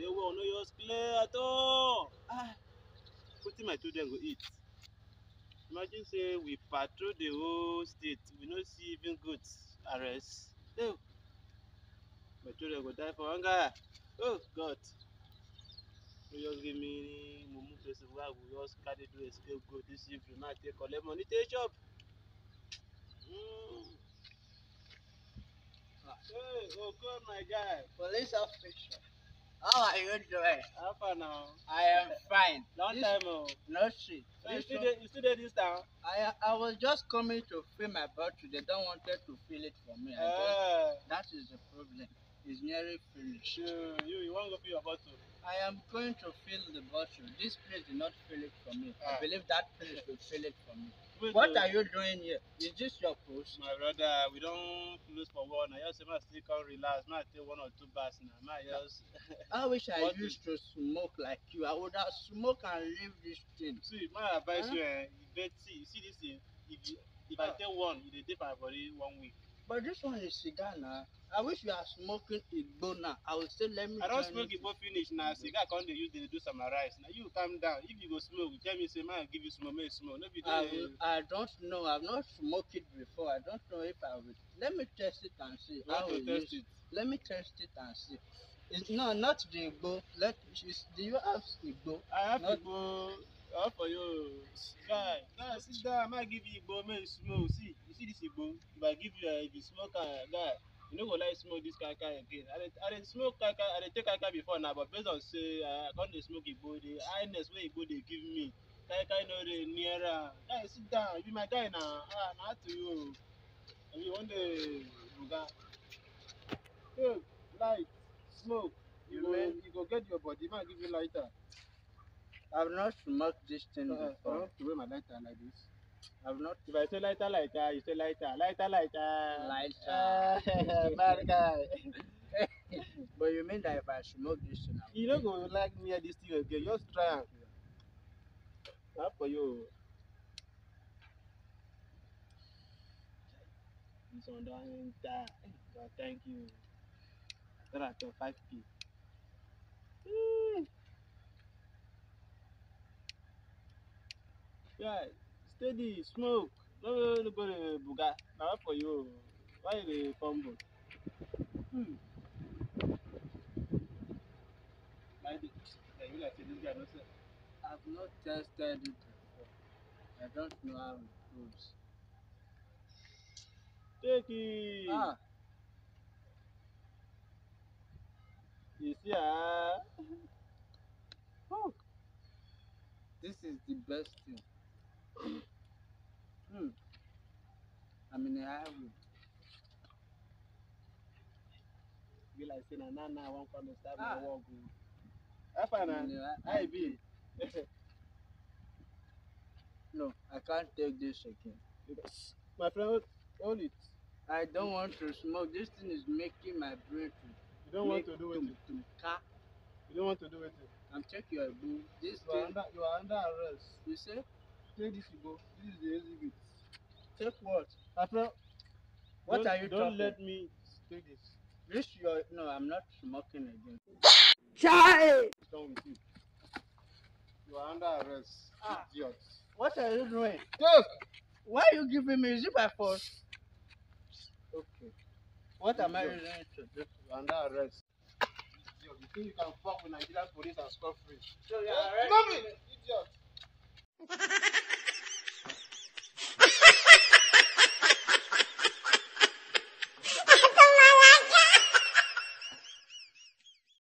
They will no use clear at all. Wetin my children go eat? Imagine say we patrol the whole state, we no see even goats arrest. No, my children go die for hunger. Oh God! No just give me mumu person wey I go just carry do escape go this evening, make I take collect money take chop. Hey, okay, my guy. Police officer, how are you doing? How far now? I am fine. Long time oh. No shit. So you still there this town? I was just coming to fill my bottle. They don't wanted to fill it for me. That is the problem. It's nearly finished. You want to go fill your bottle? I am going to fill the bottle. This place did not fill it for me. I believe that place will fill it for me. What are you doing here? Is this your post? My brother, we don't close for one. I just say I still come relax. I take 1 or 2 bars now. I wish I used to smoke like you. I would have smoked and leave this thing. See, my advice you, you see this thing. If I take one, it will take my body 1 week. But this one is cigar now. I wish you are smoking Igbo now. I will say let me. I don't smoke Igbo finish now. Cigar can't they use they do summarize. Now you calm down. If you go smoke, you tell me say man give you smoke, make smoke. No be I don't know. I've not smoked it before. I don't know if I will. Let me test it and see. How will test it? Let me test it and see. No, not the Igbo. Do you have Igbo? I have Igbo. All for you, guy. Sit down. I might give you Igbo, make smoke. See, you see this Igbo. If I give you, if you smoke, guy, you know go like smoke this kaka again. I didn't smoke kaka. I didn't take kaka before now, but based on say I can't smoke Igbo. The highness where Igbo they give me, kaka know the nearer. Guy, sit down. You be my guy now. Not to you. And you want the buga? Hey, light, smoke. You go get your body. Man, give you lighter. I've not smoked this thing before. I want to wear my lighter like this. I've not. If I say lighter, you say lighter. Bad guy. But you mean that if I smoke this thing, you don't go like near this thing again. Just try it. Not for you. This one don't enter. God, thank you. That at 5p. Yeah, steady, smoke. No go to buga. Now for you. Why the combo? Like this. You like this guy, no sir. I've not tested it before. I don't know how it goes. Take it. You see, This is the best thing. I'm in a hurry. Be like saying, nah, I won't come and start my work. I be. No, I can't take this again. My friend, hold it. I don't want to smoke. This thing is making my brain to. You don't want to do it. You don't want to do it. I'm checking your book. You are under arrest. You say? Take this, Igbo. This is the exhibit. Take what? After, what are you talking? Don't let me take this. This no, I'm not smoking again. Child! What's wrong with you? You are under arrest. Idiot. What are you doing? Yes. Why are you giving me? Is it by force? Okay. What am I doing to do? You are under arrest. You think you can fuck with Nigerian police and score free? So you are arresting me? Idiot.